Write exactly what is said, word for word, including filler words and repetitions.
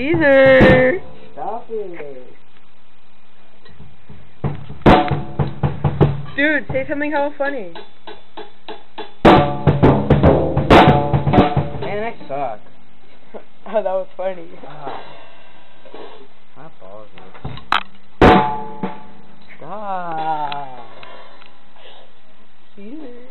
Caesar! Stop it. Dude, say something hella funny. Man, I suck. Oh, that was funny. Ah. My balls. Stop. Caesar.